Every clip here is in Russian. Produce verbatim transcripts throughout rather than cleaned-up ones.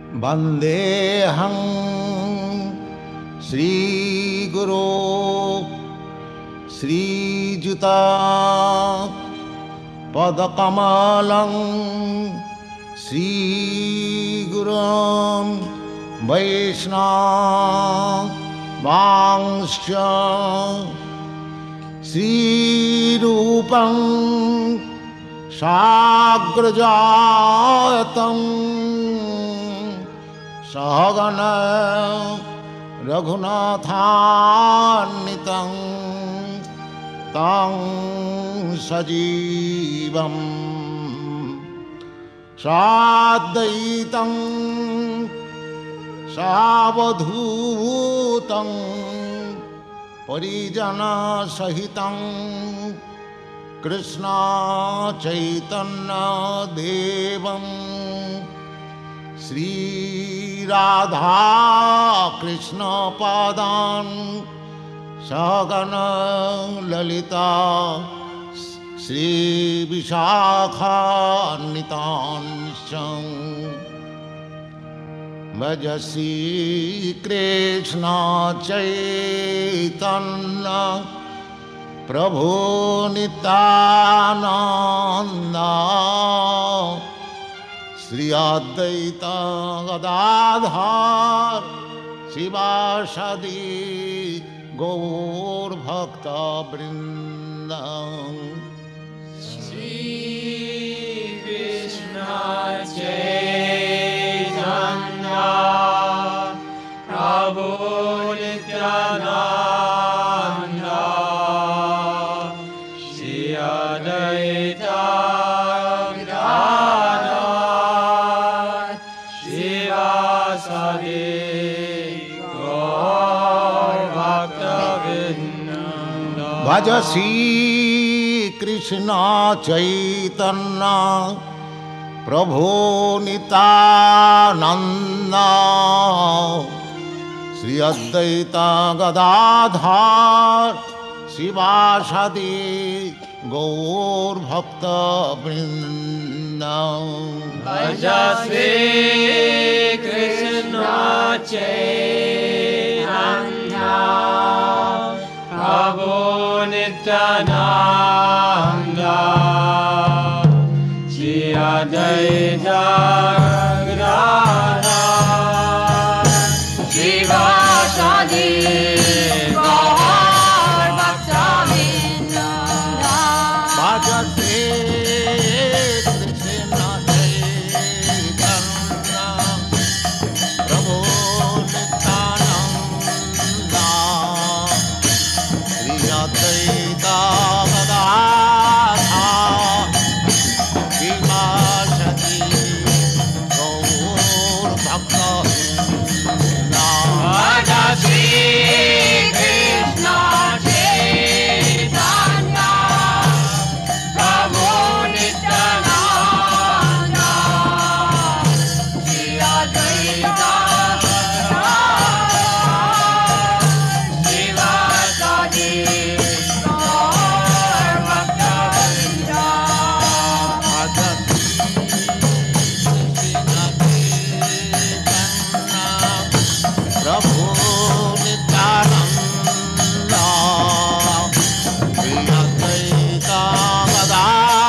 वन्देऽहं श्रीगुरो श्रीयुता पदकमलं श्रीगुरुं वैष्णवांश्च श्रीरूपं साग्रजातं सहगण रघुनाथान्वितं तं सजीवं साद्वैतं सावधूतं परिजनसहितं कृष्ण चैतन्य देवं श्री राधा कृष्ण पादान् सहगण ललिता श्री विशाखान्वितांश्च भज श्री कृष्ण चैतन्य प्रभु नित्यानंद श्री अद्वैत गदाधर शिवासादि गौर भक्त वृंद। श्री कृष्ण चैतन्य प्रभु नित्यानंद श्री अद्वैत गदाधर शिवासादि गौर भक्त वृंद। भज श्री कृष्ण चैतन्य प्रभु नित्यानंद श्री अद्वैत गदाधर शिवासादि गौर भक्त वृंद। भज श्री कृष्ण चैतन्य प्रभु नित्यानंद श्री अद्वैत गदाधर शिवासादि गौर भक्त वृंद। भज श्री कृष्ण चैतन्य प्रभु नित्यानंद श्री अद्वैत गदाधर शिवासादि गौर भक्त वृंद। भज श्री कृष्ण चैतन्य प्रभु नित्यानंद श्री अद्वैत गदाधर शिवासादि गौर भक्त वृंद। प्रभु नित्यानंद श्री अद्वैत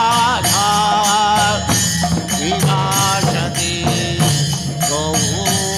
गदाधर शिवासादि गौर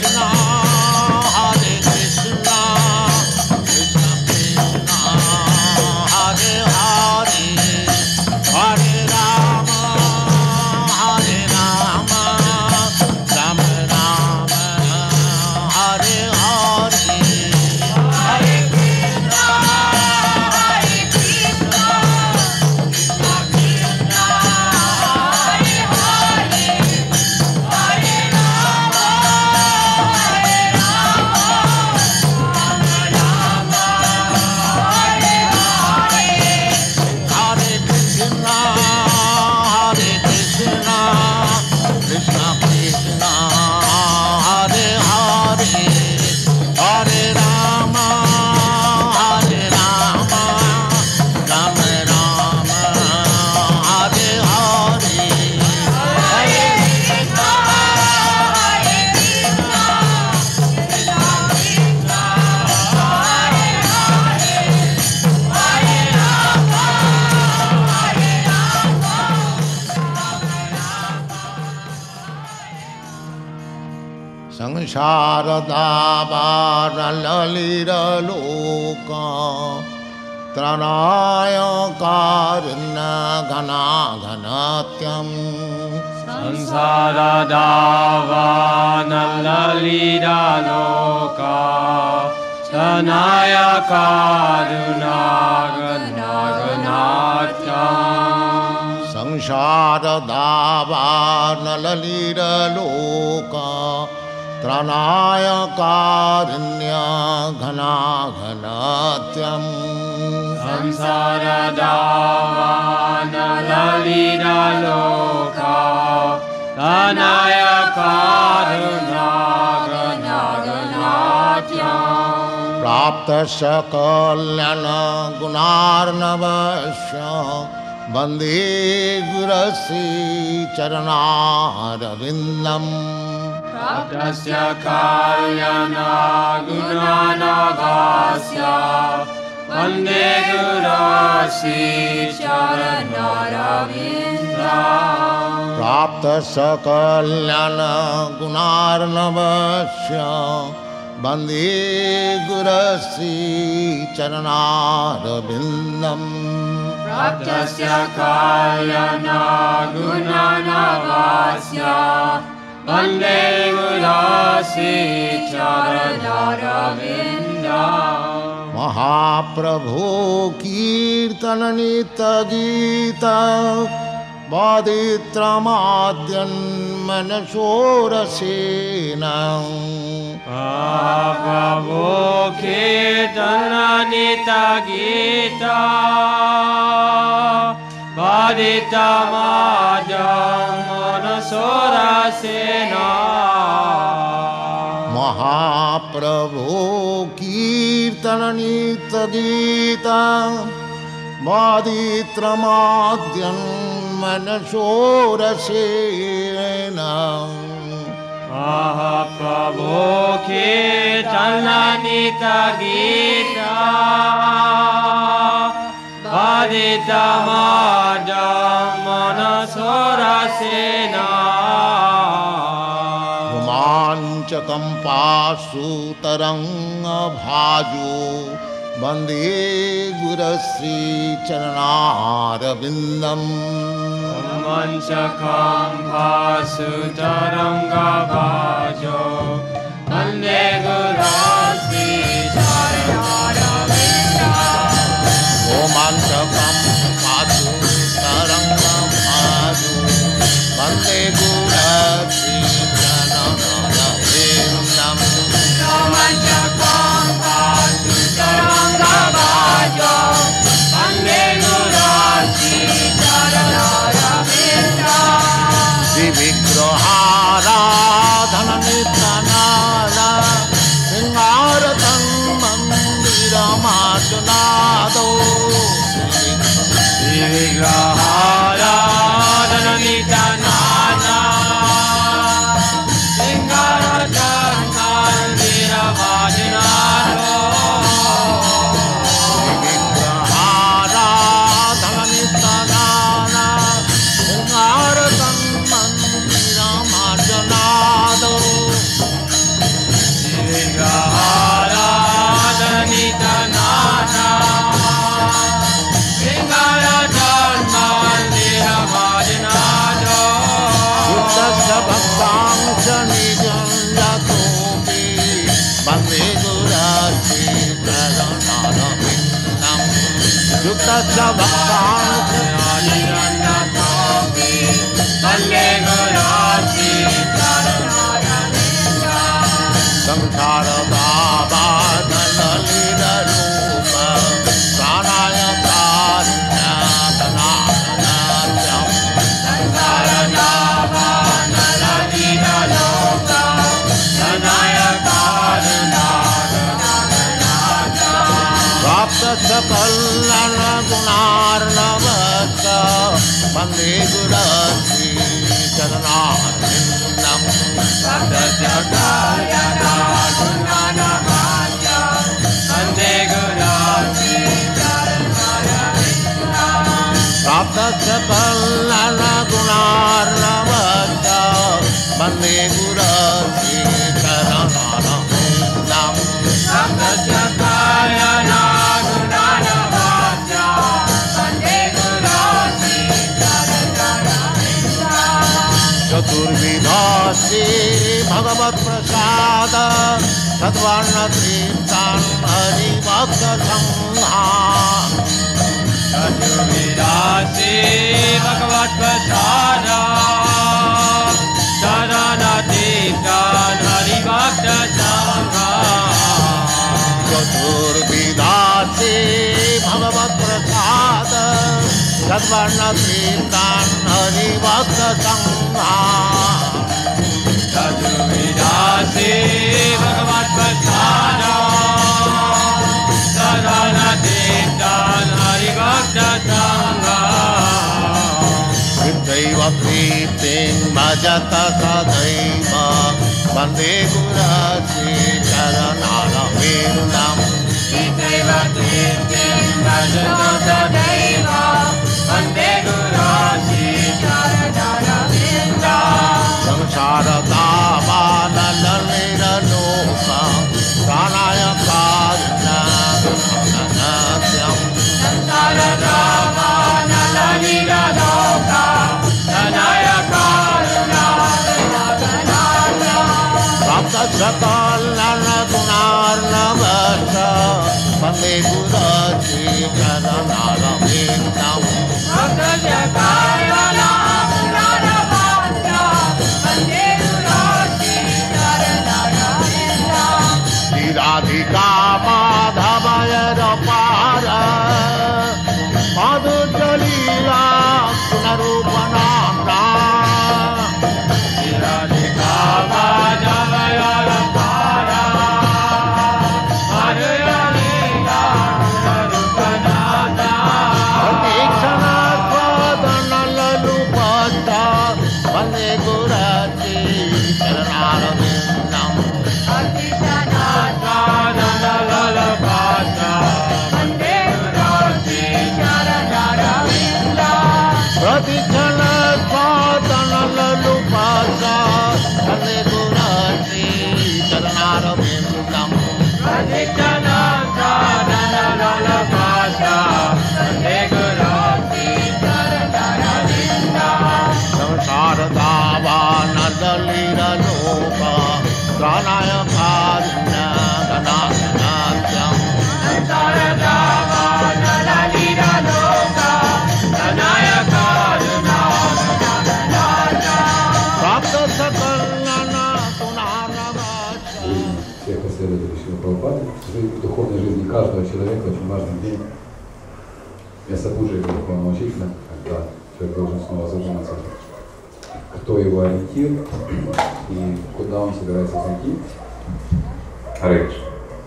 Krishna, Hare Krishna, Krishna Krishna, Hare Hare, Hare Rama, Hare Rama, Rama Rama, Hare Hare. Hare Krishna, Hare Krishna, Krishna Krishna, Hare Hare, Hare Rama, Hare Rama, Rama Rama, Hare Hare. Hare Krishna, Hare Krishna, Krishna Krishna, Hare Hare, Hare Rama, Hare Rama, Rama Rama, Hare Hare. Hare Krishna, Hare Krishna, Krishna Krishna, Hare Hare, Hare Rama, Hare Rama, संसारदावारललिरलोका त्रणाय कारुण्यघनाघनात्यम् संसारदावानललिरलोका तनया कारुणागनागनात्यम् संसारदावारललिरलोका त्रणाय कारुण्यघनाघनात्यम् संसारदावानललिरलोका तनया कारुणागनागनात्यम् प्राप्त सकल्यान गुणार्णवस्य वन्दे गुरश्री चरणारविन्दम् प्राप्तस्य कल्याणगुणानभास्य वन्दे गुरश्री चरणारविन्दम् प्राप्त सकल्यान गुणार्णवस्य वन्दे गुरश्री चरणारविन्दम् प्राप्तस्य कल्याणगुणानभास्य वन्दे गुरश्री चरणारविन्दम् महाप्रभु कीर्तन नित्य गीत वादित्रमाद्यन्मनसोरसेन प्रभो कीर्तननितगीता वादित्रमाद्यन्मनसोरसेन महाप्रभु कीर्तन नित्य गीत वादित्रमाद्यन्मनसोरसेन महाप्रभो कीर्तननितगीता वादित्रमाद्यन्मनसोरसेन रोमाञ्चकम्पासु तरङ्गभाजो वन्दे गुरश्री चरणारविन्दम् रोमाञ्चकम्पासु तरङ्गभाजो वन्दे गुरश्री चरणारविन्दम् रोमाञ्चकम्पासु तरङ्गभाजो वन्दे गुरश्री चरणारविन्दम् रोमाञ्चकम्पासु तरङ्गभाजो वन्दे गुरश्री चरणारविन्दम् विग्रहाराधन नित्य Yuktasya Bhaktan Samsara Baba Nalalira Rupa Pranaya Karya Kanadanatyam Samsara Baba Nalalira Rupa Pranaya Karya Prapta Sapallana Gunarnavasa Bande Gurasi Charanarvindam Prapta Sapallana Gunarnavasa Bande Gurasi Charanarvindam Prapta Sapallana Gunarnavasa Bande Gurasi Charanarvindam Prapta Sapallana Chaturvidhasi Bhagavat Prasada Sadvarna Tirthan Hari Bhakta Sangha Chaturvidhasi Bhagavat Prasada Sadvarna Tirthan Hari Bhakta Sangha Chaturvidhasi Bhagavat Prasada Sadvarna Tirthan Hari Bhakta Sangha Chaturvidhasi Bhagavat Prasada Sadvarna Tirthan Hari Bhakta Sangha Viddhaiva Pritim Bhajata Sadaiva Bande Gurasi Charanarvindam Viddhaiva Pritim Bhajata Sadaiva Bande Gurasi Charanarvindam Samsara Dava Nalalira Loka Pranaya Karya Kanadanatyam Samsara Dava Nalalira Loka Pranaya Karya Kanadanatyam Prapta Sapallana Gunarnavasa Bande Gurasi Charanarvindam Prapta Sapallana Gunarnavasa Bande Gurasi Charanarvindam Radhika Madhavaya Rapara Madhu Jalila Punarupanamra Radhika Madhavaya Rapara Madhu Jalila Punarupanamra Pratikshana Svadanalalupada Bande Gurasi Charanarvindam Pratikshana Svadanalalupada Bande Gurasi Charanarvindam Samsara Dava Nalalira Loka Pranaya Karya Kanadanatyam Prapta Sapallana Gunarnavasa Всех последователей Шрила Прабхупады. Жизнь, в духовной жизни каждого человека очень важный день. Место Пуджи духовного учителя, когда человек должен снова задуматься, кто его ориентир и куда он собирается зайти. Харе Кришна.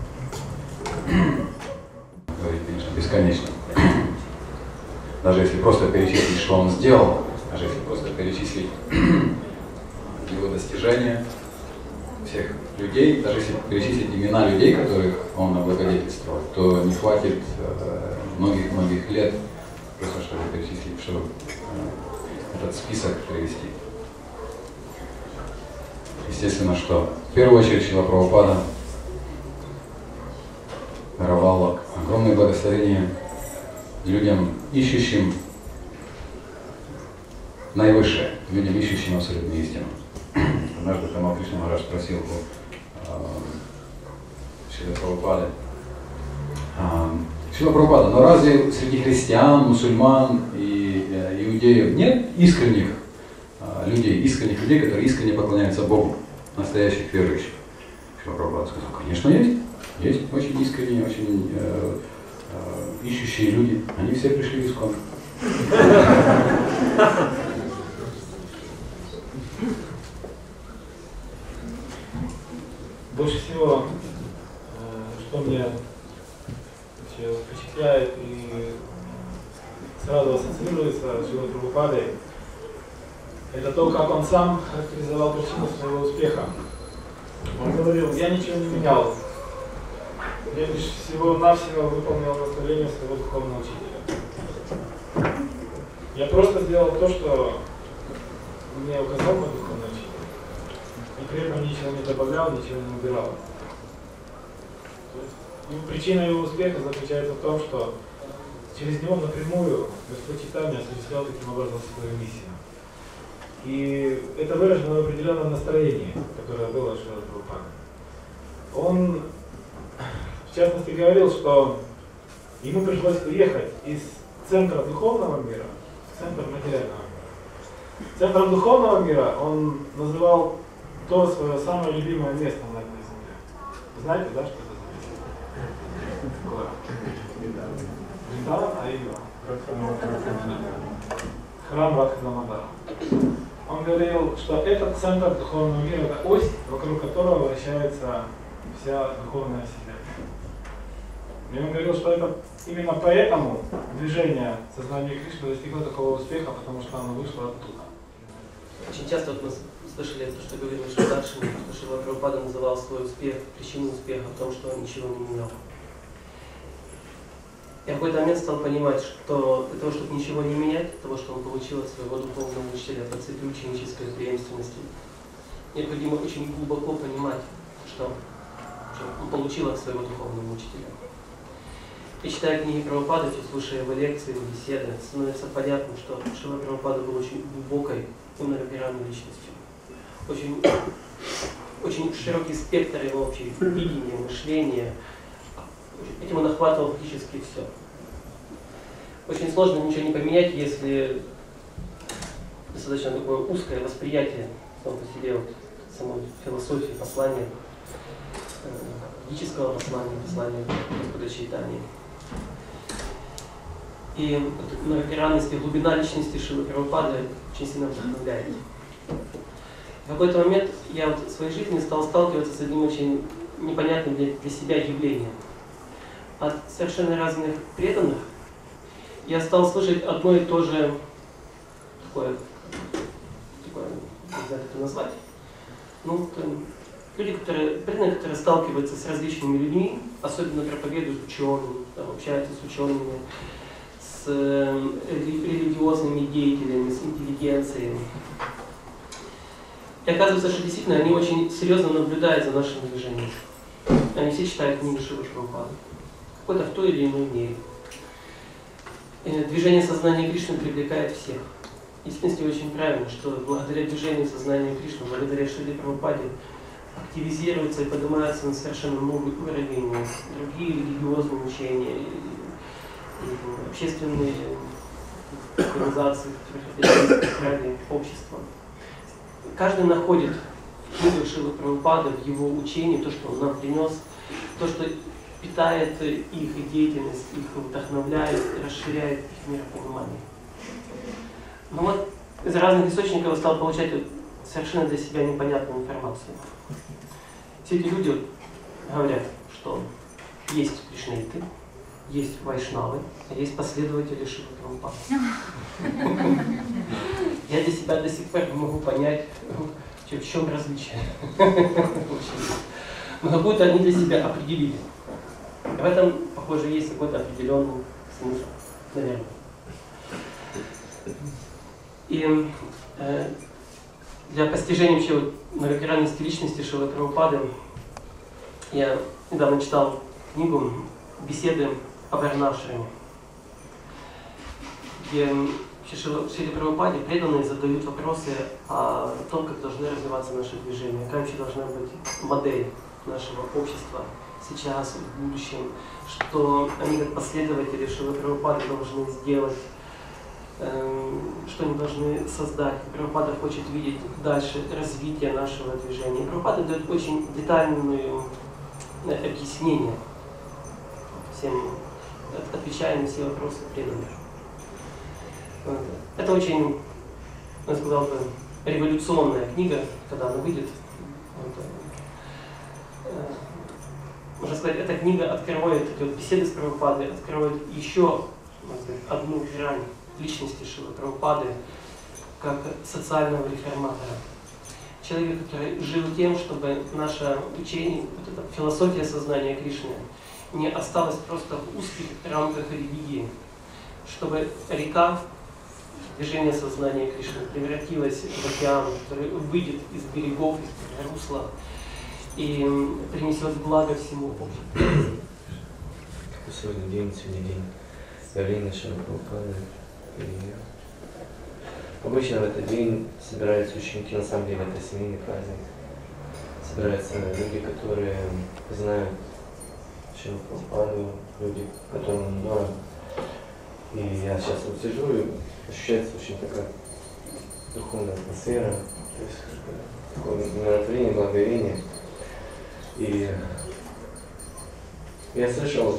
Говорить, конечно, бесконечно. Даже если просто перечислить, что он сделал, даже если просто перечислить его достижения, всех людей, даже если перечислить имена людей, которых он облагодетельствовал, то не хватит многих-многих э, лет, просто чтобы перечислить, чтобы э, этот список привести. Естественно, что в первую очередь Шрила Прабхупада даровал огромное благословение людям, ищущим наивысшее, людям, ищущим абсолютную истину. Однажды Тамал Кришна Махарадж спросил у э, Шрилы Прабхупады, э, Шрила Прабхупада, но разве среди христиан, мусульман и э, иудеев нет искренних э, людей, искренних людей, которые искренне поклоняются Богу, настоящих верующих? Шрила Прабхупада сказал, конечно, есть. Есть очень искренние, очень э, э, ищущие люди. Они все пришли в Искон. Больше всего, что меня впечатляет и сразу ассоциируется с Шрилой Прабхупадой, это то, как он сам характеризовал причину своего успеха. Он говорил, я ничего не менял, я лишь всего-навсего выполнил наставление своего духовного учителя. Я просто сделал то, что мне указал мой духовный учитель. И при этом ничего не добавлял, ничего не убирал. И причина его успеха заключается в том, что через него напрямую Господь Чайтанья осуществлял таким образом свою миссию. И это выражено в определенном настроении, которое было у Шрилы Прабхупады. Он, в частности, говорил, что ему пришлось уехать из центра духовного мира в центр материального мира. Центром духовного мира он называл то свое самое любимое место на этой земле. Знаете, да, что это за место? Вриндаван, а ее? Храм Радханамадара. Он говорил, что этот центр духовного мира, это ось, вокруг которого вращается вся духовная вселенная. И он говорил, что это именно поэтому движение сознания Кришны достигло такого успеха, потому что оно вышло оттуда. Очень часто вот мы слышали то, что говорил Шрадакшин, что Шрила Прабхупада называл свой успех, причину успеха в том, что он ничего не менял. Я в какой-то момент стал понимать, что для того, чтобы ничего не менять, для того, что он получил от своего духовного учителя по цепи ученической преемственности, необходимо очень глубоко понимать, что, что он получил от своего духовного учителя. И читая книги Прабхупады, слушая его лекции, его беседы, становится понятно, что Шрила Прабхупада был очень глубокой и многогранной личностью. Очень, очень широкий спектр его вообще видения, мышления. Этим он охватывал практически все. Очень сложно ничего не поменять, если достаточно такое узкое восприятие само по себе вот, самой философии, послания, ведического послания, послания Господа Чайтаньи. И вот, многогранность и глубина личности Шрилы Прабхупады очень сильно вдохновляет. В какой-то момент я вот в своей жизни стал сталкиваться с одним очень непонятным для, для себя явлением. От совершенно разных преданных я стал слышать одно и то же, такое, такое не знаю, как это назвать, ну, там, люди, которые, преданные, которые сталкиваются с различными людьми, особенно проповедуют ученым, там, общаются с учеными, с э, религиозными деятелями, с интеллигенцией. И оказывается, что действительно они очень серьезно наблюдают за нашим движением. Они все читают книги Шрилы Прабхупады. Какой-то в той или иной мере. И движение сознания Кришны привлекает всех. В действительности очень правильно, что благодаря движению сознания Кришны, благодаря Шриле Прабхупаде, активизируются и поднимаются на совершенно новый уровень другие религиозные учения, и, и общественные организации, общества. Каждый находит в книгах Шрилы Прабхупады, в его учении, то, что он нам принес, то, что питает их деятельность, их вдохновляет, расширяет их миропонимание. Но вот из разных источников я стал получать совершенно для себя непонятную информацию. Все эти люди говорят, что есть кришнаиты, есть вайшнавы, а есть последователи Шрилы Прабхупады. Я для себя до сих пор не могу понять, в чем различие. Но какую-то они для себя определили. В этом, похоже, есть какой-то определенный смысл, наверное. И э, для постижения вообще многогранности личности Шрилы Прабхупады я недавно читал книгу «Беседы о Варнашраме», где в Шриле Прабхупаде преданные задают вопросы о том, как должны развиваться наши движения, какая вообще должна быть модель нашего общества сейчас и в будущем, что они как последователи Шрилы Прабхупады должны сделать, что они должны создать. Прабхупада хочет видеть дальше развитие нашего движения. Прабхупада дает очень детальное объяснение всем, отвечая на все вопросы преданных. Это очень, я сказал бы, революционная книга, когда она выйдет. Можно сказать, эта книга открывает, эти вот беседы с Прабхупадой, открывает еще одну грань личности Шрилы Прабхупады как социального реформатора. Человек, который жил тем, чтобы наше учение, вот эта философия сознания Кришны не осталась просто в узких рамках религии, чтобы река движения сознания Кришны превратилась в океан, который выйдет из берегов, из русла и принесет благо всему обществу. Сегодня день, сегодня день явления Шрилы Прабхупады. И обычно в этот день собираются ученики, на самом деле это семейный праздник. Собираются люди, которые знают Шрилу Прабхупаду, люди, которым он дорог. И я сейчас вот сижу, и ощущается очень такая духовная атмосфера, то есть такое умиротворение, благоговение. И я слышал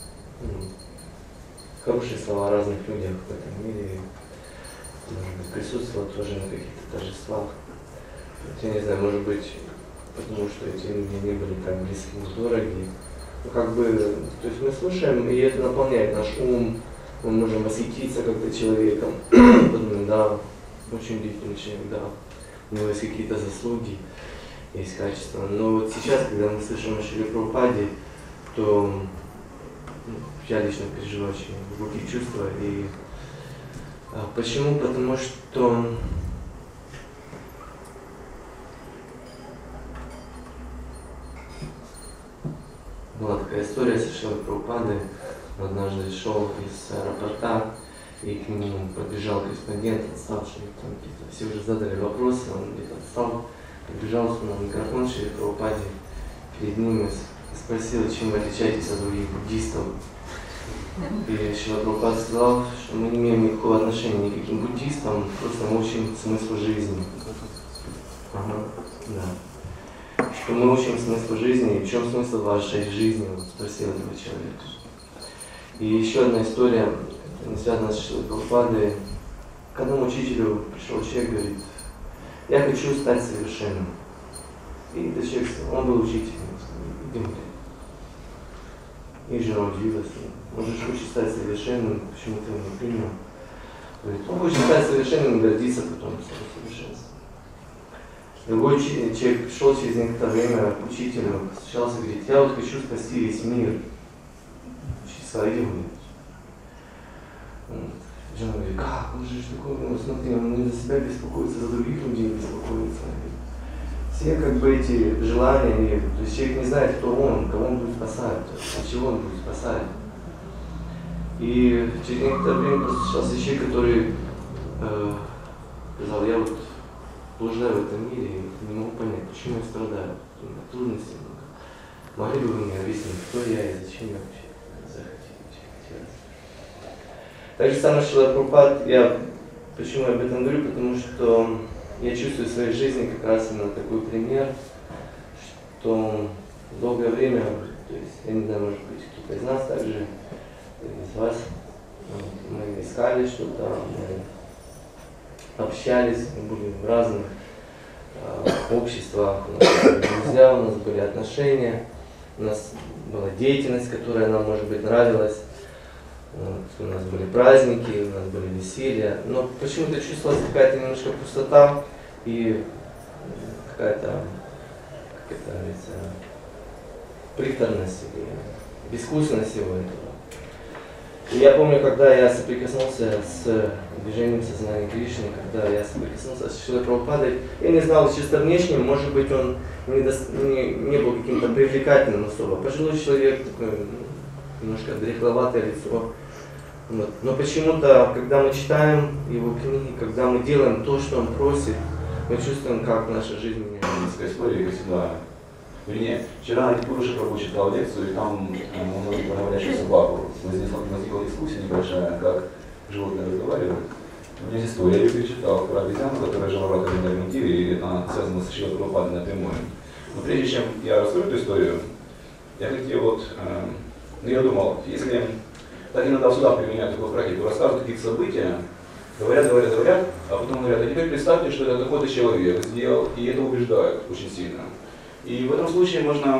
хорошие слова о разных людях в этом мире, может быть, присутствовал тоже на каких-то торжествах. Я не знаю, может быть, потому что эти люди не были так близки, дороги. Ну, как бы, то есть мы слушаем, и это наполняет наш ум, мы можем восхититься как-то человеком, подумаем, да, очень удивительный человек, да, у него есть какие-то заслуги, есть качества. Но вот сейчас, когда мы слышим о Шриле Прабхупаде, то ну, я лично переживаю очень глубокие чувства. И а, почему? Потому что была такая история со Шрилой Прабхупадой. Он однажды шел из аэропорта, и к нему подбежал корреспондент, отставший, там где-то все уже задали вопросы, он где-то отстал, подбежал на микрофон Шриле Прабхупаде перед ним и спросил, чем вы отличаетесь от других буддистов. И Шрила Прабхупада сказал, что мы не имеем никакого отношения ни к каким буддистам, просто мы учим смыслу жизни. Ага, да. Что мы учим смыслу жизни, и в чем смысл вашей жизни, спросил этого человека. И еще одна история, не связана с Шрилой Прабхупадой. К одному учителю пришел человек, говорит, я хочу стать совершенным. И этот человек, он был учителем, идем. И жена удивилась, можешь хочешь стать совершенным, почему ты его не принял? Говорит, он хочет стать совершенным, гордиться потом своим совершенством. Другой человек пришел через некоторое время к учителю, встречался, говорит, я вот хочу спасти весь мир. Свою. Жена говорит, как, он же такой, ну смотри, он не за себя беспокоится, за других людей беспокоится. Все как бы эти желания, они, то есть человек не знает, кто он, кого он будет спасать, от чего он будет спасать. И через некоторое время просто встречался человек, который э, сказал, я вот блуждаю в этом мире и не могу понять, почему я страдаю, трудности. Могли бы вы мне объяснить, кто я и зачем я вообще? Так же самое Шрила Прабхупад, я почему я об этом говорю, потому что я чувствую в своей жизни как раз именно такой пример, что долгое время, то есть, я не знаю, может быть, кто-то из нас также, из вас, мы искали что-то, мы общались, мы были в разных э, обществах, у нас были друзья, у нас были отношения, у нас была деятельность, которая нам, может быть, нравилась. Вот, у нас были праздники, у нас были веселья, но почему-то чувствовалась какая-то немножко пустота и какая-то, как это говорится, приторность или безвкусность всего этого. И я помню, когда я соприкоснулся с движением сознания Кришны, когда я соприкоснулся с Шрилой Прабхупадой, я не знал чисто внешне, может быть, он не, до... не, не был каким-то привлекательным особо. Пожилой человек, такое немножко дряхловатое лицо. Вот. Но почему-то, когда мы читаем его книги, когда мы делаем то, что он просит, мы чувствуем, как наша жизнь меняется. История всегда Вернее, вчера на Пуруше Прабhu читал лекцию, и там он говорил про говорящую собаку. Возникла, возникла дискуссия небольшая, как животные разговаривают. У меня есть история, я перечитал про обезьяну, которая жила в лабораторном мире, и она связана с Шрилой Прабхупадой напрямую. Но прежде чем я расскажу эту историю, я хотел вот, э, ну я думал, если так иногда в судах применяют такую практику, рассказывают какие-то события, говорят, говорят, говорят, а потом говорят, а теперь представьте, что это какой-то человек сделал, и это убеждают очень сильно. И в этом случае можно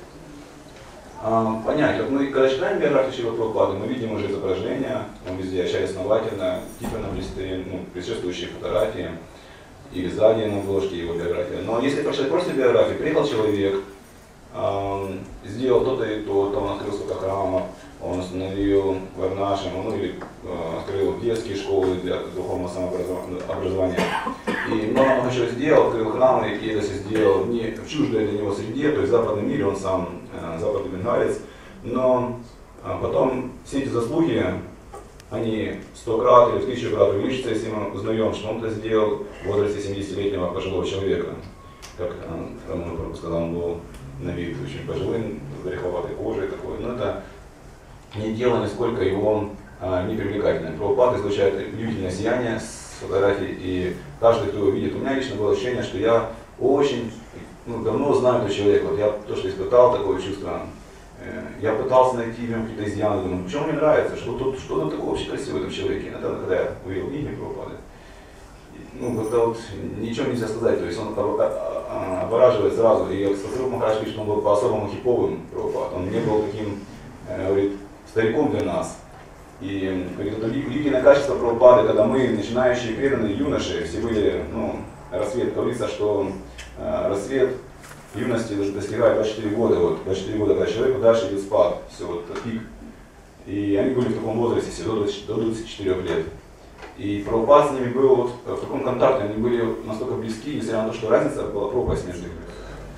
а, понять, вот мы когда читаем биографию Шрилы Прабхупады, мы видим уже изображения, он везде очень основательно, типа на листы, ну, предшествующие фотографии, или сзади на обложке его биографии. Но если прочитать просто биографию, приехал человек, а, сделал то-то и то-то, он открыл столько храмов, он установил варнаши, ну или э, открыл детские школы для духовного самообразования. И много чего сделал, открыл храмы, и это все сделал не в чуждой для него среде, то есть в западном мире, он сам э, западный бенгалец. Но э, потом все эти заслуги, они сто крат или в тысячу крат увеличатся, если мы узнаем, что он это сделал в возрасте семидесятилетнего пожилого человека. Как Рамон Прабху сказал, он был на вид очень пожилым, с греховатой кожей такой. Но это не дело нисколько его а, непривлекательным. Прабхупада излучает удивительное сияние с фотографий, и каждый, кто его видит, у меня лично было ощущение, что я очень ну, давно знаю этого человека. Вот я то, что испытал, такое чувство, э, я пытался найти в нем какие-то изъяны, думаю, почему мне нравится, что тут что-то такое очень красивое в этом человеке. Это когда я увидел имя Прабхупады. Ну, это вот ничего нельзя сказать, то есть он обораживает сразу, и Сасруп Махарадж говорит, что он был по-особому хиповым Прабхупад, он не был таким, э, говорит, стариком для нас. И это удивительное качество Прабхупады, когда мы, начинающие преданные юноши, все были, ну, рассвет, говорится, что э, рассвет юности достигает двадцать четыре года, вот, двадцать четыре года, когда человеку дальше идет спад, все, вот, пик. И они были в таком возрасте, все, до двадцати четырёх лет. И Прабхупад с ними был вот, в таком контакте, они были настолько близки, несмотря на то, что разница была пропасть между ними.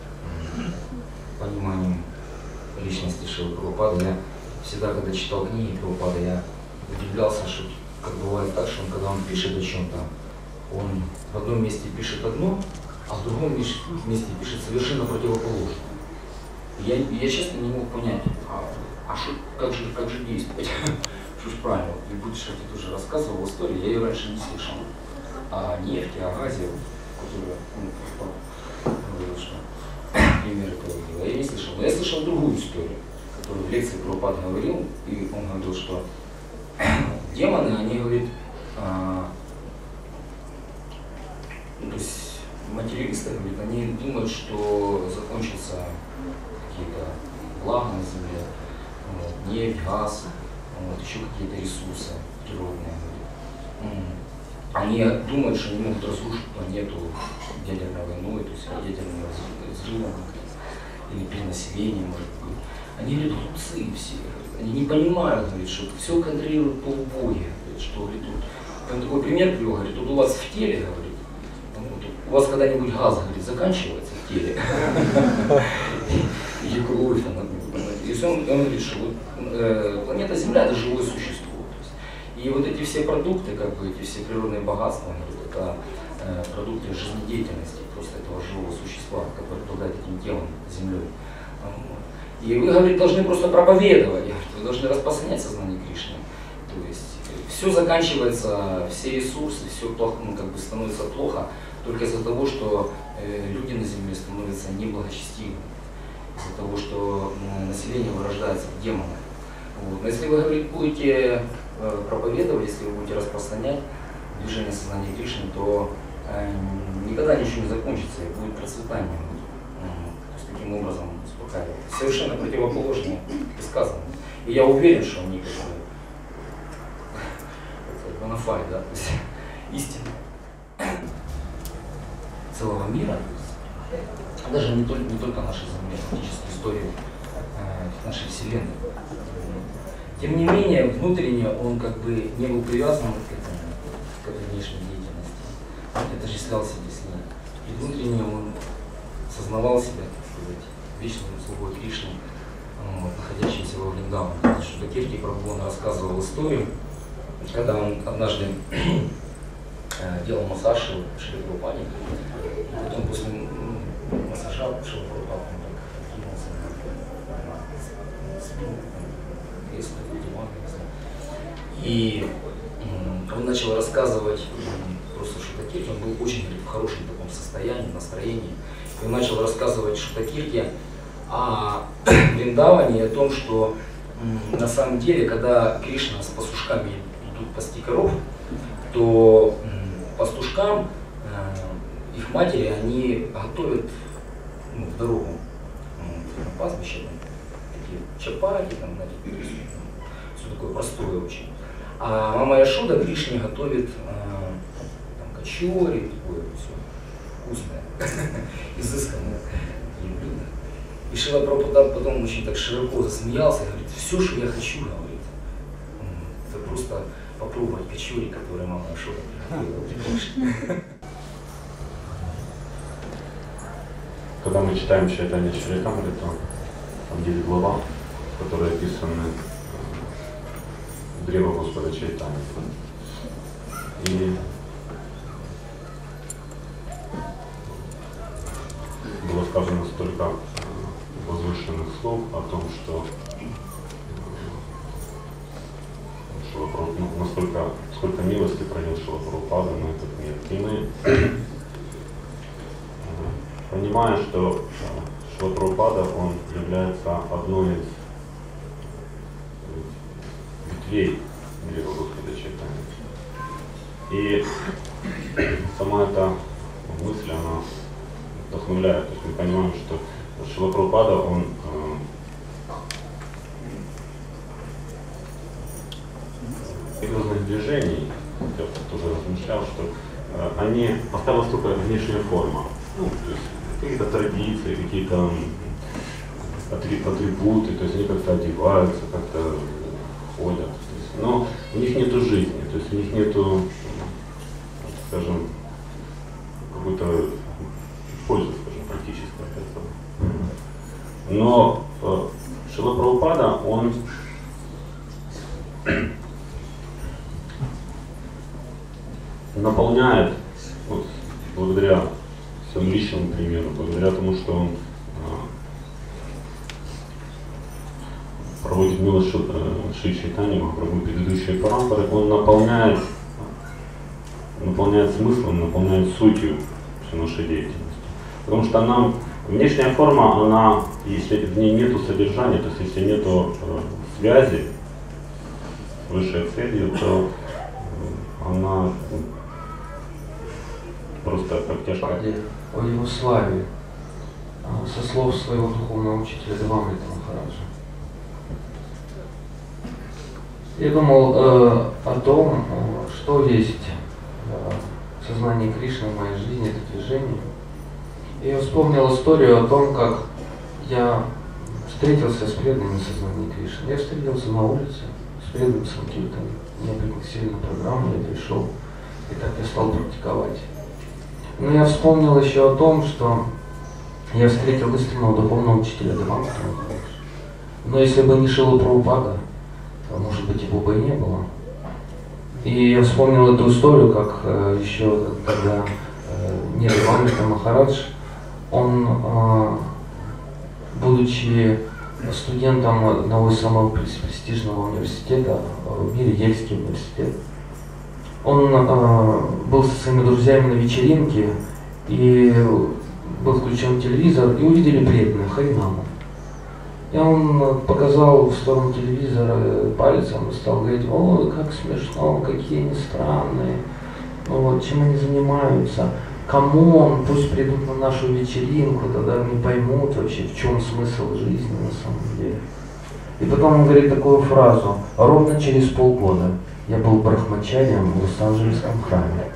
Пониманием личности Шрилы Прабхупады, я всегда, когда читал книги Прабхупады, я удивлялся, что как бывает так, что он, когда он пишет о чем-то, он в одном месте пишет одно, а в другом месте пишет совершенно противоположное. Я, я честно не мог понять, а, а шо, как, же, как же действовать? Что ж правильно, вот Вибхути тоже рассказывал историю, я ее раньше не слышал. О нефти, о газе, которую он говорил, что пример этого дела, я не слышал. Но я слышал другую историю, которую в лекции Прабхупад говорил, и он говорил, что демоны, они, говорит, а, ну, то есть материалисты, говорит, они думают, что закончатся какие-то блага на земле, вот, нефть, газ, вот, еще какие-то ресурсы природные. Они думают, что они могут разрушить планету ядерной войной, то есть ядерным взрывом или перенаселением, может быть. Они говорят, глупцы все, они не понимают, говорит, что все контролируют полубоги, что, говорит, вот, он такой пример привел, говорит, вот у вас в теле, говорит, вот, у вас когда-нибудь газ, говорит, заканчивается в теле, и кровь там, и он говорит, что вот, э, планета Земля это живое существо. То есть, и вот эти все продукты, как бы эти все природные богатства, говорит, это э, продукты жизнедеятельности просто этого живого существа, которое обладает этим телом, землей. И вы, говорит, должны просто проповедовать, вы должны распространять сознание Кришны. То есть все заканчивается, все ресурсы, все плохо, ну, как бы становится плохо только из-за того, что э, люди на Земле становятся неблагочестивыми, из-за того, что э, население вырождается в демонов. Вот. Но если вы, говорит, будете э, проповедовать, если вы будете распространять движение сознания Кришны, то э, никогда ничего не закончится и будет процветание. Таким образом успокаивает. Совершенно противоположные высказывания. И я уверен, что они как бы бонафide, да, то есть истина целого мира, даже не только, не только нашей Земли, фактически истории э, нашей Вселенной. Тем не менее, внутренне он как бы не был привязан к этому, к этой внешней деятельности. Он отождествлялся с ней. И внутренне он сознавал себя, так сказать, вечным слугой Кришны, вот, находящимся во Вриндаване. Что Кирти Прабху он рассказывал историю, когда он однажды э, делал массаж Шриле Прабхупаде, и потом после массажа Шрила Прабхупада И он начал рассказывать просто Шутакирке, он был очень, говорит, в хорошем таком состоянии, настроении. И он начал рассказывать Шутакирке о Вриндаване, о том, что на самом деле, когда Кришна с пастушками идут пасти коров, то пастушкам, их матери, они готовят, ну, в дорогу, на пастбище, такие чапаки, там, знаете, все такое простое очень. А мама Яшода Кришне готовит там, качори, такое все вкусное, изысканное блюдо. И Шрила Прабхупада потом очень так широко засмеялся и говорит: все, что я хочу, говорит, это просто попробовать качори, которые мама Яшода приготовила. Когда мы читаем Чайтанья Чаритамриту, там есть глава, в которой описаны древо Господа Чайтаньи. И было сказано столько возвышенных слов о том, что Шрила Прабхупада, ну, настолько, сколько милости пролил Шрила Прабхупада на этот мир. И мы, понимая, что Шрила Прабхупада, он является одной из ветвей древа Господа Чайтаньи. И сама эта мысль, она вдохновляет. То есть мы понимаем, что Шрила Прабхупада, он э, религиозных движений, я тоже размышлял, что э, они осталась только внешняя форма. Ну, то есть какие-то традиции, какие-то атрибуты, то есть они как-то одеваются, как-то ходят. То есть, но у них нету жизни, то есть у них нету, скажем, какой-то пользы, скажем, практической от этого. Но э, Шрила Прабхупада, он наполняет, вот, благодаря своему личному примеру, благодаря тому, что он э, проводит милость Шри Чайтаньи Махапрабху, предыдущие парампары, он наполняет, наполняет смыслом, наполняет сутью всю нашу деятельность. Потому что нам внешняя форма, она, если в ней нету содержания, то есть если нету э, связи с высшей целью, то э, она ну, просто как тяжко. О его славе, со слов своего духовного учителя Девамрита Махараджа. Я думал э, о том, что есть э, сознание Кришны в моей жизни, это движение. И я вспомнил историю о том, как я встретился с преданными сознания Кришны. Я встретился на улице с преданным Санкиртом. Меня пригласили на программу, я пришел, и так я стал практиковать. Но я вспомнил еще о том, что я встретил истинного духовного учителя Девамрита Махараджа. Но если бы не Шрила Прабхупада, то, может быть, его бы и не было. И я вспомнил эту историю, как э, еще тогда э, не Девамрита Махарадж, он, э, будучи студентом одного из самых престижного университета в мире, Ельский университет, он э, был со своими друзьями на вечеринке, и был включен телевизор, и увидели преданных Харинаму. И он показал в сторону телевизора пальцем и стал говорить: ой, как смешно, какие они странные, ну вот, чем они занимаются, камон, пусть придут на нашу вечеринку, тогда они поймут вообще, в чем смысл жизни на самом деле. И потом он говорит такую фразу: ровно через полгода я был брахмачарием в Лос-Анджелесском храме.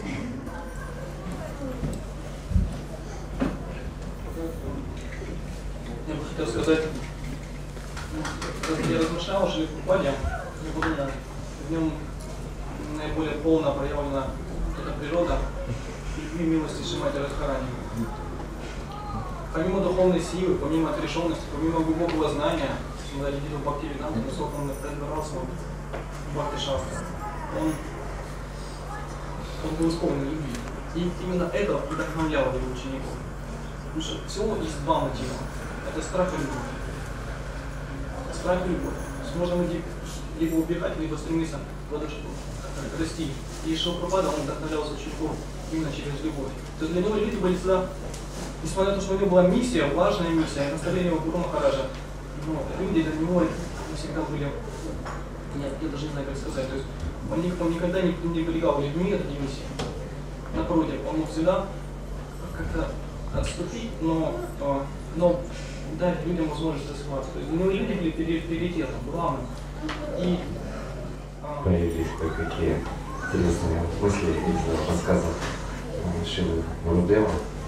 Я бы хотел сказать, когда я размышлял о Шриле Прабхупаде, я подумал, в нем наиболее полно проявлена эта природа любви, милости Шримати Радхарани. Помимо духовной силы, помимо отрешенности, помимо глубокого знания, когда видел Бхактивиданта, насколько он разбирался в Бхакти-шастре, он, он был исполнен любви. И именно это вдохновляло его учеников. Потому что всего есть два мотива. Это страх и любовь. Страх и любовь. То есть можно найти, либо убегать, либо стремиться в это, чтобы расти. И Шрила Прабхупада, он вдохновлялся учеников именно через любовь. То есть для него люди были всегда, несмотря на то, что у него была миссия, важная миссия, наставление Гуру Махараджа, но люди для него всегда были, я, я даже не знаю, как сказать, то есть он, он никогда не, не пренебрегал людьми, это не миссия. Напротив, он мог всегда как-то отступить, но, но дать людям возможность развиваться. То есть для него люди были приоритетом, главным. И, а... Появились кое-какие интересные мысли из рассказов Шрилы Гурудева.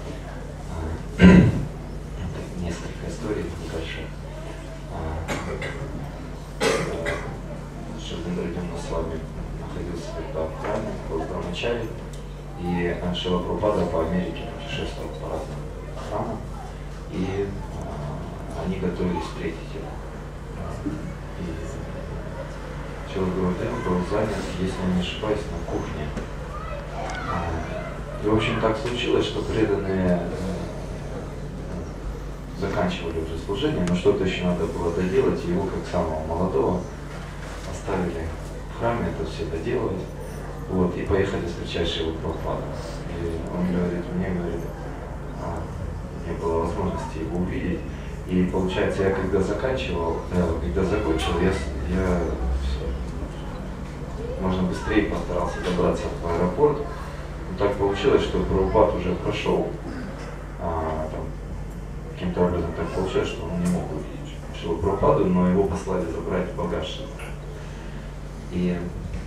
Несколько историй небольших. Шрила с вами находился тогда в храме, был в Брамачаре, и Шрила Прабхупада по Америке путешествовал по разным храмам, и а, они готовились встретить его. И Шрила Гурудев был занят, если я не ошибаюсь, на кухне. И, в общем, так случилось, что преданные заканчивали уже служение, но что-то еще надо было доделать, и его, как самого молодого, оставили в храме это все доделывать, вот, и поехали встречать Шрилу Прабхупаду. И он говорит, мне, говорит, а, не было возможности его увидеть, и получается, я когда заканчивал, э, когда закончил, я, я все, можно быстрее постарался добраться в аэропорт. Но так получилось, что Прабхупад уже прошел, а, там, каким-то образом так получилось, что он не мог увидеть Шрилу Прабхупаду, но его послали забрать багаж. И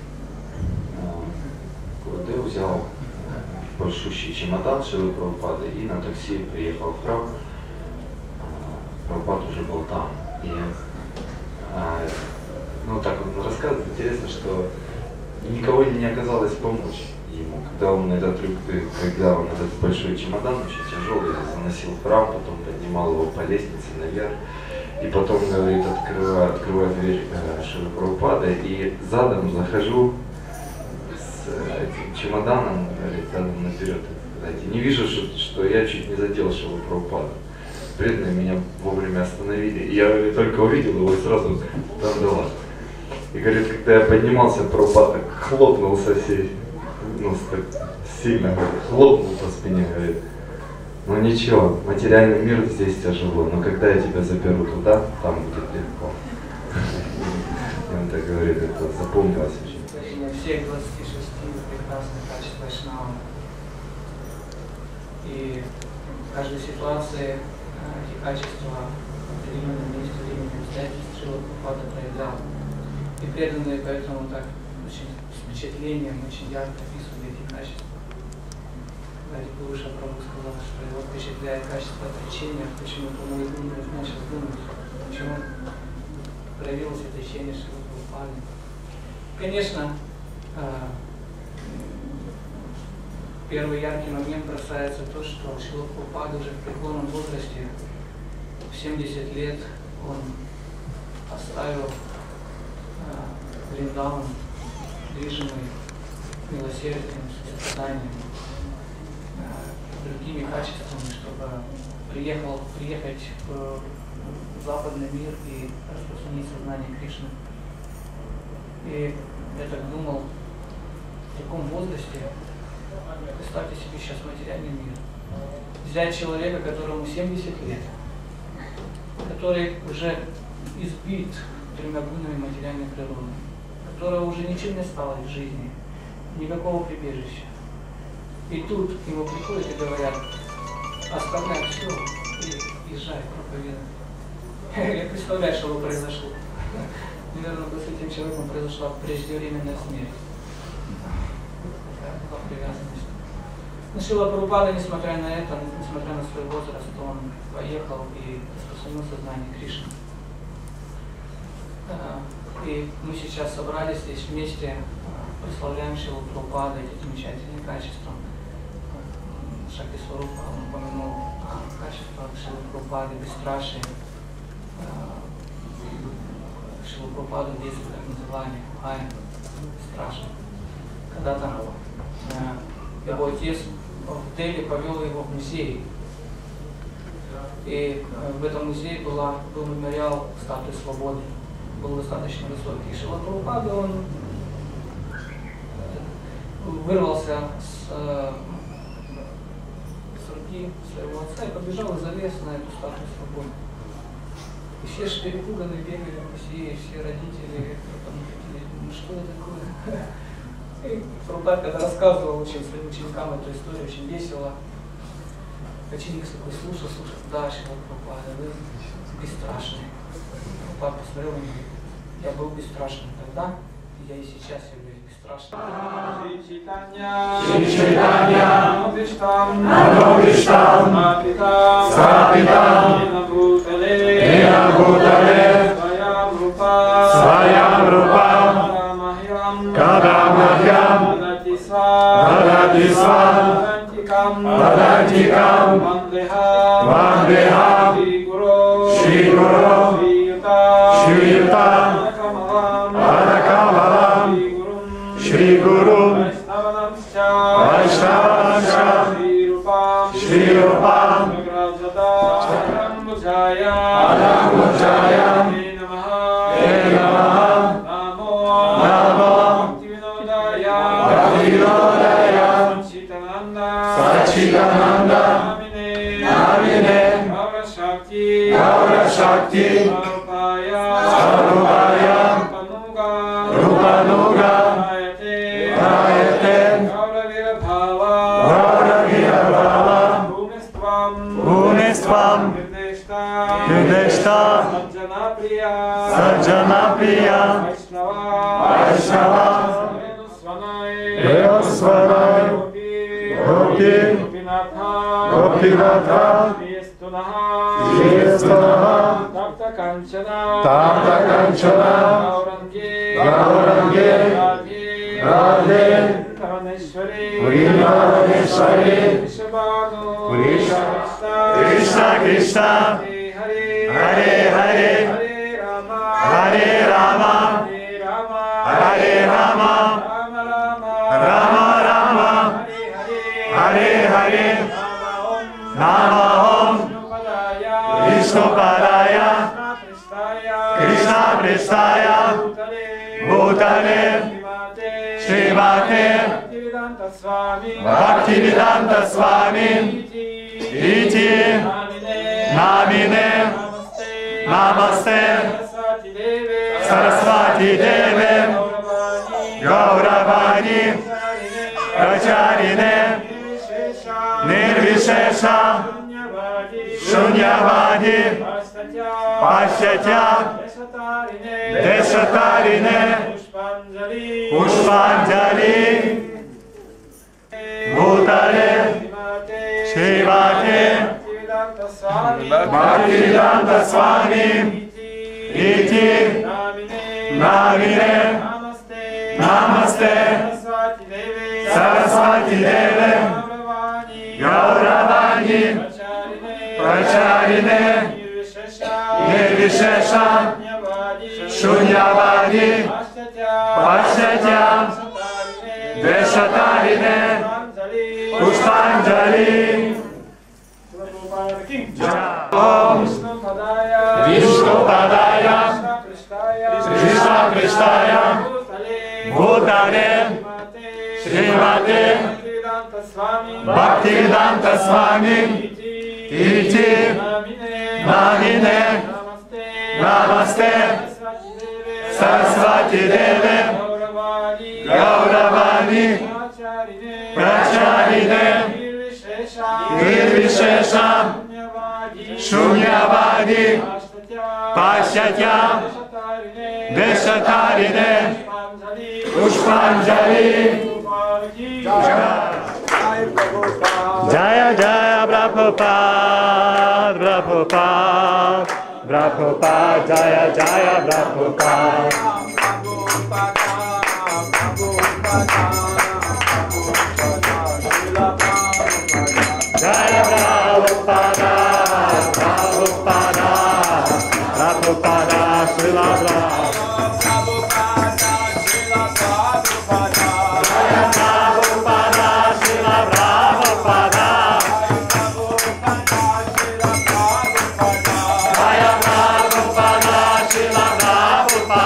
Гурудев э, взял большущий чемодан Шрилы Прабхупады и на такси приехал в храм. Э, Прабхупад уже был там. И э, ну так он рассказывает, интересно, что никого не оказалось помочь ему. Когда он этот трюк, когда он этот большой чемодан, очень тяжелый, заносил в храм, потом поднимал его по лестнице наверх. И потом, говорит, открываю, открываю дверь э, Шрилы Прабхупады и задом захожу с э, этим чемоданом, говорит, задом наперед. Знаете, не вижу, что, что я чуть не задел Шрилу Прабхупаду. Преданные меня вовремя остановили. И я, говорит, только увидел его и сразу там дала. И, говорит, когда я поднимался, Прабхупад так хлопнул со всей, ну, так сильно, говорит, хлопнул по спине, говорит. Ну ничего, материальный мир здесь тяжело, но когда я тебя заберу туда, там будет легко. И он так говорит, это запомнилось очень. Всех двадцати шести прекрасных качеств Вайшнава. И в каждой ситуации эти качества в определенном месте, времени, обстоятельств Шрила Прабхупада проявлял. И преданные поэтому так очень с впечатлением, очень ярко описывали эти качества. Гуруша Прабху сказал, что его впечатляет качество отречения, почему-то мой ум начал думать, почему проявилось отречение Шрилы Прабхупады. Конечно, первый яркий момент бросается то, что Шрила Прабхупада уже в преклонном возрасте, в семьдесят лет, он оставил Вриндаван, движимый милосердием, состраданием, другими качествами, чтобы приехал, приехать в западный мир и распространить сознание Кришны. И я так думал, в таком возрасте, представьте себе сейчас материальный мир, взять человека, которому семьдесят лет, который уже избит тремя гунами материальной природы, которого уже ничем не стало в жизни, никакого прибежища. И тут ему приходят и говорят, оставляй все и езжай проповедовать. Я представляю, что бы произошло. Наверное, с этим человеком произошла преждевременная смерть. Такая была привязанность. Но Шрила Прабхупада, несмотря на это, несмотря на свой возраст, он поехал и распространил сознание Кришны. И мы сейчас собрались здесь вместе, прославляем Шрилу Прабхупаду, эти замечательные качества. Шакти Сварупа, он упомянул качество Шрилы Прабхупады, бесстрашие. Шрилу Прабхупаду в детстве так называли Айн, страшно. Когда-то его отец в Дели повел его в музей. И в этом музее была, был мемориал статуи свободы. был достаточно высокий. Шрила Прабхупада, он вырвался с, с руки своего отца и побежал и залез на эту статую свободы. И все же перепуганные бегали по себе, все родители, потом такие, ну что это такое? И Прабхупада, когда рассказывал очень своим ученикам эту историю, очень весело. Ученик такой слушал, слушал, да, Шрила Прабхупада, вы бесстрашный. Прабхупада посмотрел на него, я был бесстрашным тогда, и я и сейчас являюсь бесстрашным. Шри Чайтанья, Адовиштам, Стапитам, Ена Бхутале, Своям Рупам, Кадамахьям, Дадати Свам, Вадантикам, Вандехам, Шри Гуру, Шри Ютам, Адакамалам, Шри Гуру, Вайшнаванамша, Шри Рупам, Адамбуджая, Те Намаха, Намо, Бхактивинодая, Сачитананда, Намине, Гаура Шакти, Сварупая, Рупануга, Гаятен, Гаура Вирабхава, Бхунествам, Юдешта, Саджанаприя, Вайшнава, Ревасварай, Гопи, Гопинатха, Шриестунаха, Такта Канчана, Гауранге, Радhe, Вриманешвари, Кришна Кришна, Харе Харе, Харе Рама, Харе Рама, Рама Рама, Харе Харе, Нама Ом, Вишнупадая, Кришна Престая, Бхутале, Шримате, Бхактивиданта Свами, Ити, Намине, Намасте, Сарасвати Деве, Гауравани, Прачарине, Нирвишеша, Шуньявади, Пашчатя, Дешатарине, Пушпанджали, Бхутале, Шримате, Бхактивиданта Свами, Ити, Намине, Намасте, Сарасвати Деве, Гауравани, Прачарине, Нирвишеша, Шуньявади, Пашчатя, Дешатарине, Пушпанджали, Ом, Вишнупадая, Кришна Престая, Бхутале, Шримате, Бхактивиданта Свами, Ити, Намине, Намасте, Сарасвати Деве, Гауравани, Прачарине, Нирвишеша, Шуньявади, Пашчатя, Дешатарине, Пушпанджали, Джая Джая Прабхупад, Прабхупад, Прабхупад, Джая Джая Прабхупад. Jaya Prabhupada, Prabhupada, Prabhupada, Srila Prabhupada, Srila Prabhupada, Jaya Prabhupada, Srila Prabhupada, Jaya Prabhupada, Srila Prabhupada,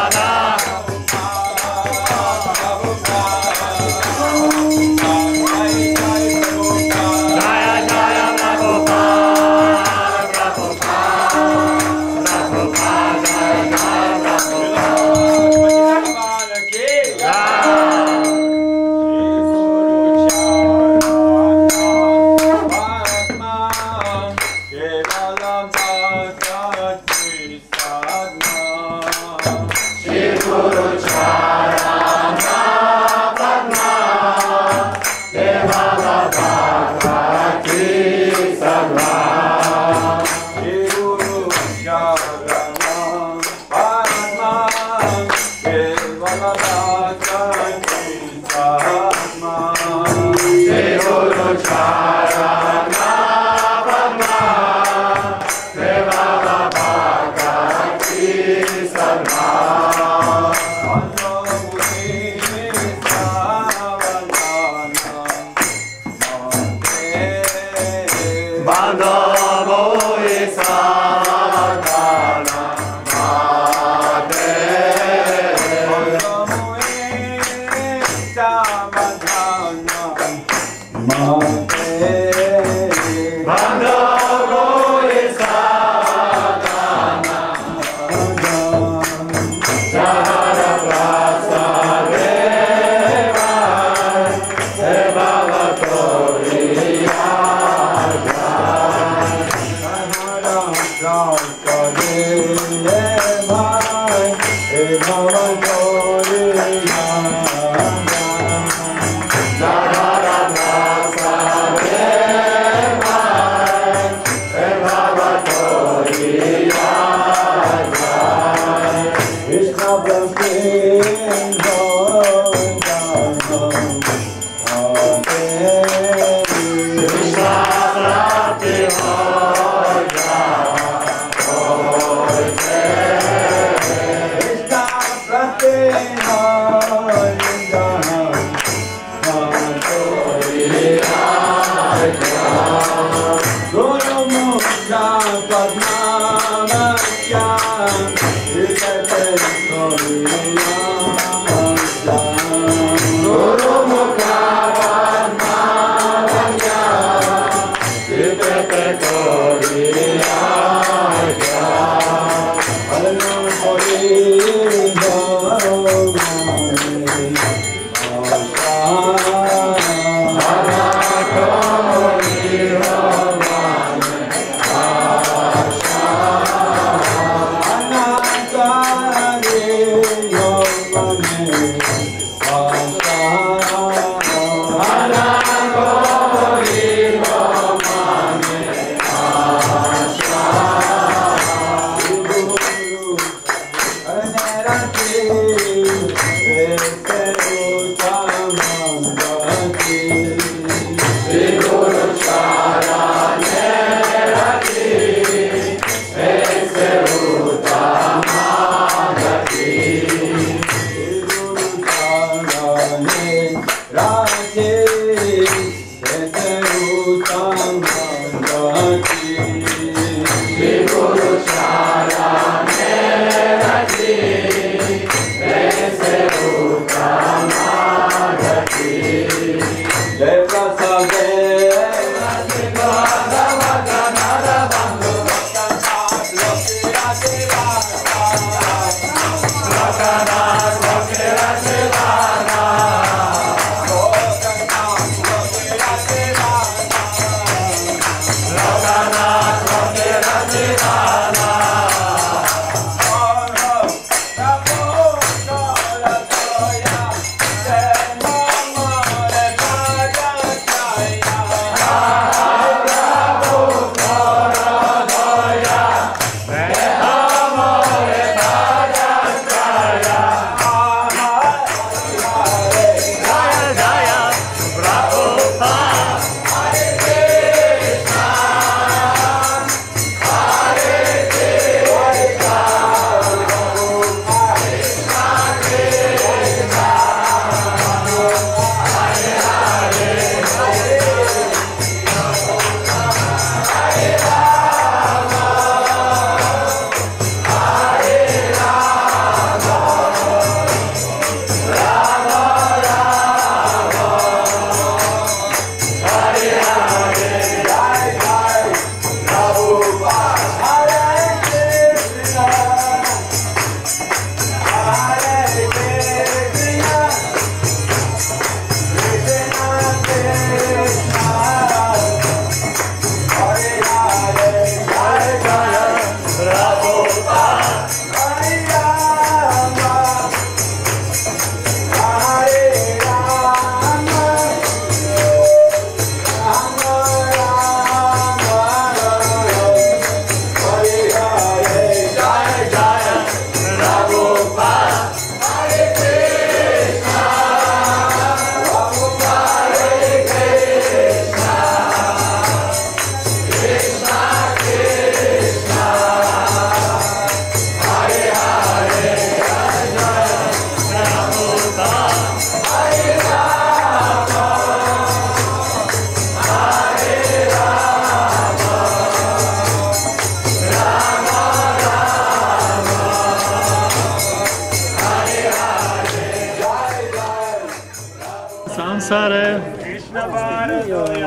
Sansare Krishna Vare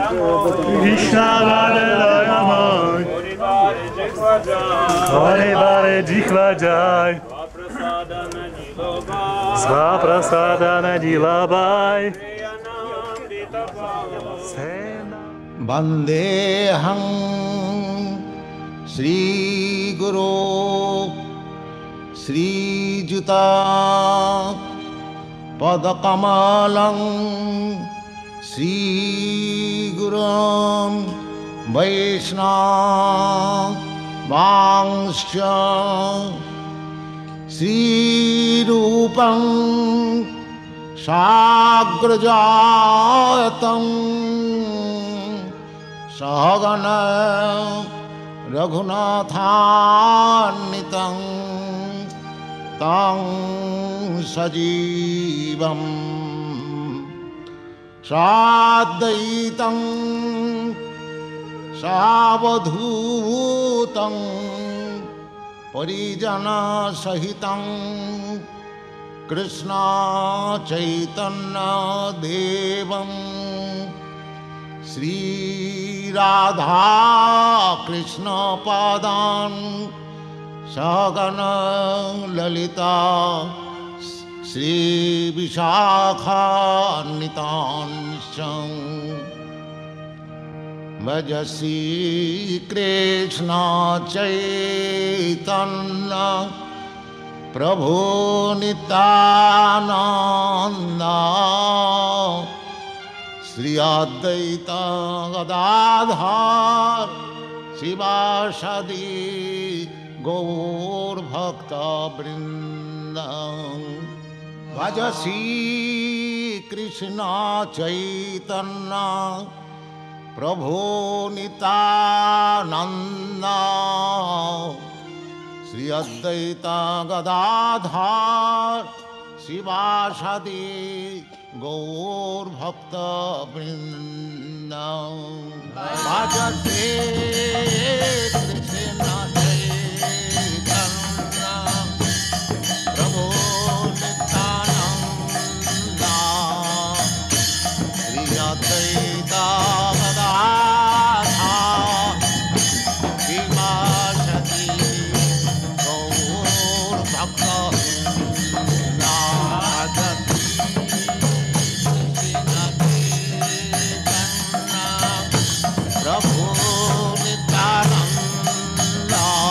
Doyamai Hare Vare Jihva Jai Svaprasada Nadilabai Vandeham Sri Guru Sri Juta Padakamalam Sri Gurum Vaishnava Vangsha Sri Rupam Sagrajayatam Sahagana Raghunathannitam Tang Sajivam Sadaitam Savadhutam परिजन सहितं कृष्ण चैतन्य देवं श्री राधा कृष्ण पादान् सहगण ललिता श्री विशाखान्वितांश्च भज श्री कृष्ण चैतन्य प्रभु नित्यानंद श्री अद्वैत गदाधर शिवासादि गौर भक्त वृंद भज श्री कृष्ण चैतन्य प्रभु नित्यानंद श्री अद्वैत गदाधर शिवासादि गौर भक्त वृंद भज श्री कृष्ण चैतन्य प्रभु नित्यानंद श्री अद्वैत प्रभु नित्यानंद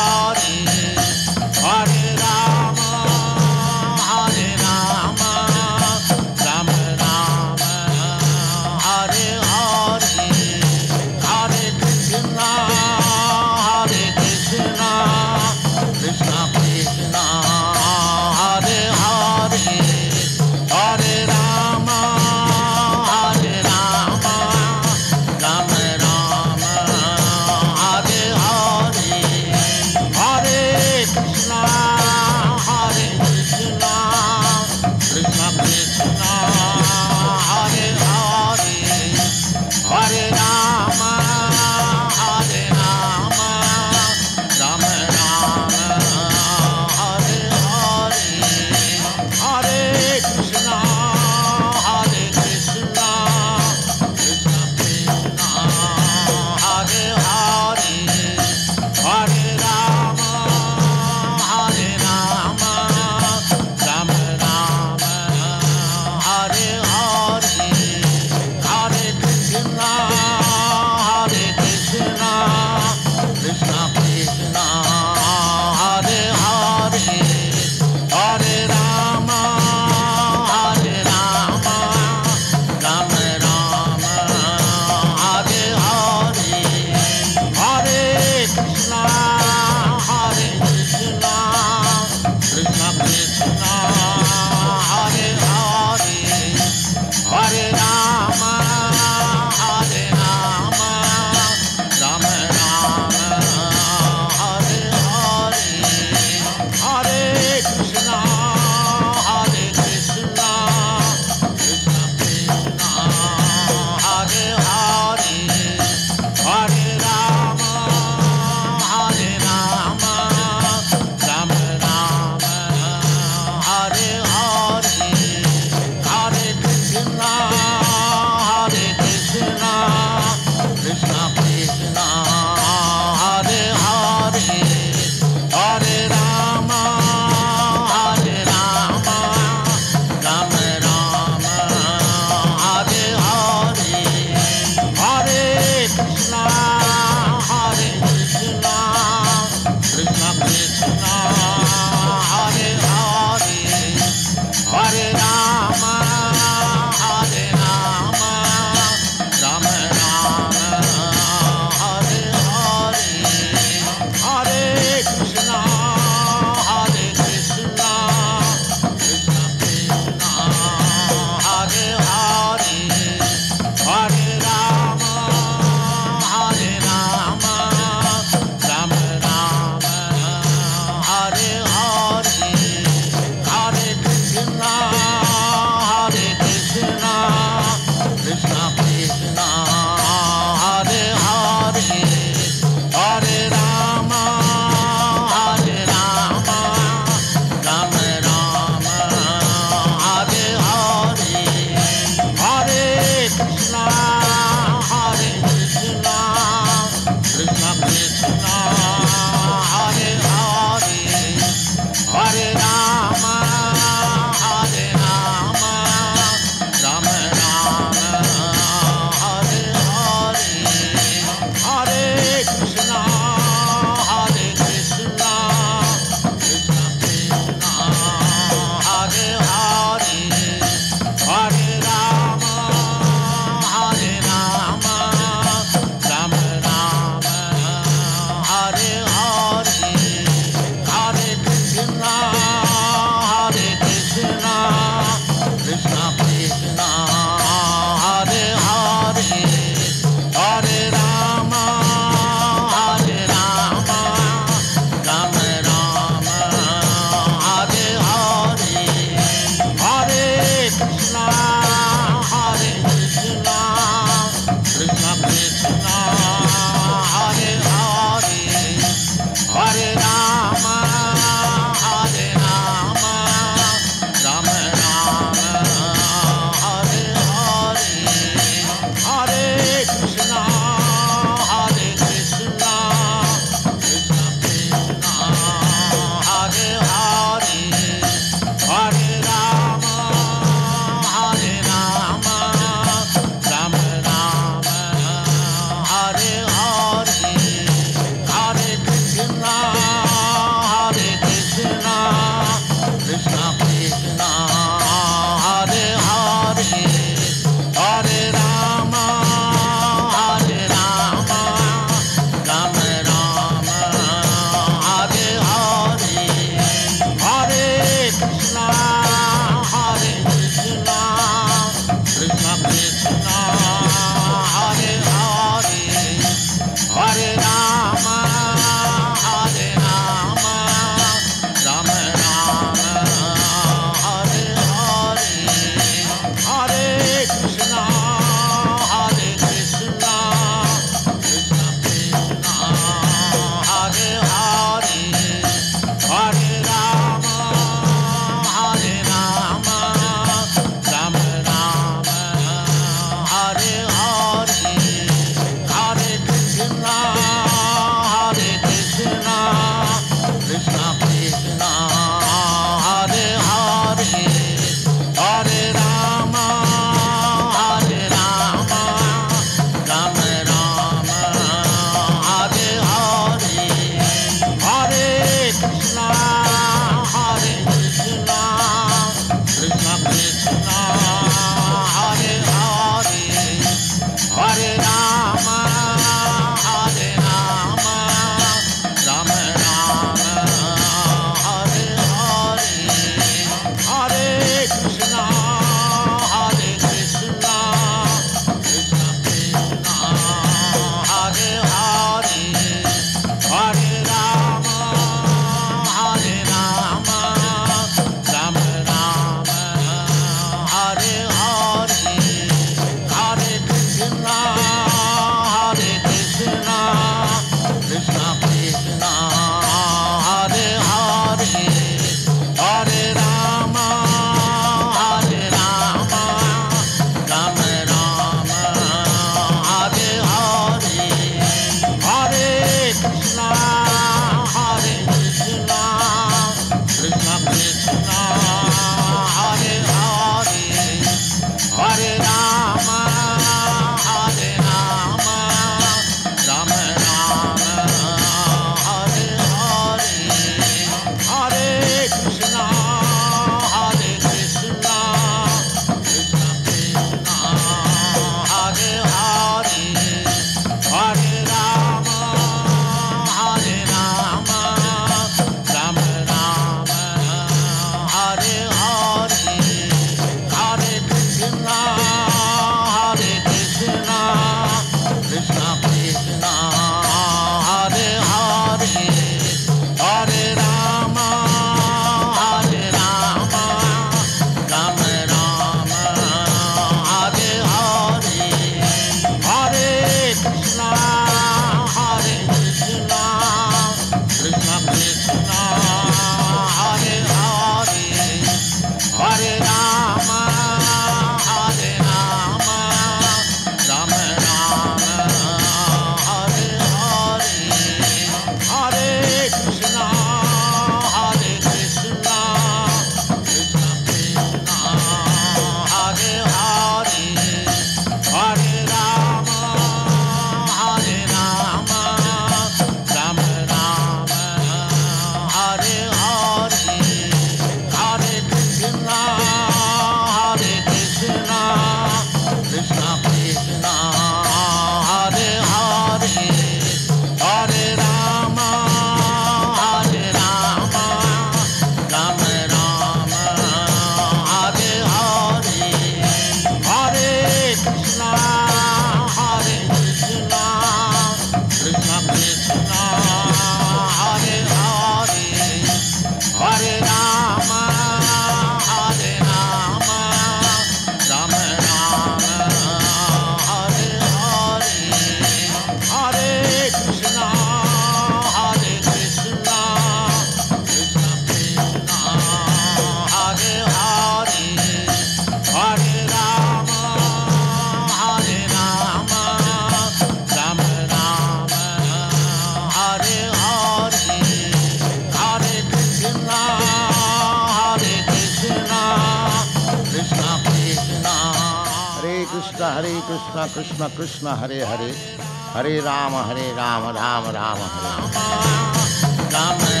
कृष्ण हरे कृष्ण कृष्ण कृष्ण हरे हरे हरे राम हरे राम राम राम हरे राम